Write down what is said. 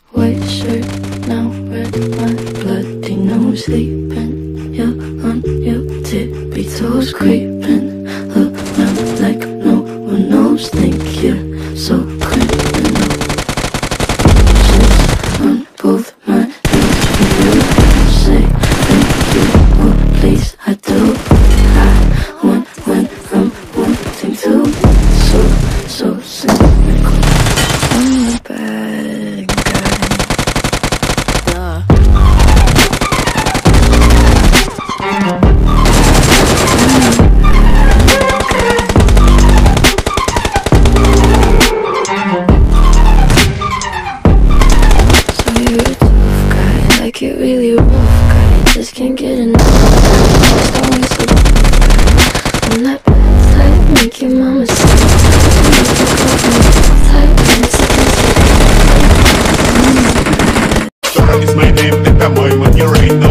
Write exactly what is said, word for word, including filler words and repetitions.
white shirt, now red, my bloody nose sleeping. You're on your tippy toes, creeping around like no one knows. Think you're so criminal. Bruises on both my hands for you. Say thank you, oh please I do. I want when I'm wanting to. So, so cynical. I'm the bad guy. Duh. So you're a tough guy, like it really rough guy. Just can't get enough. Just always so rough guy. I'm that bad type, make your mama sick. It's my name, это мой модерейт.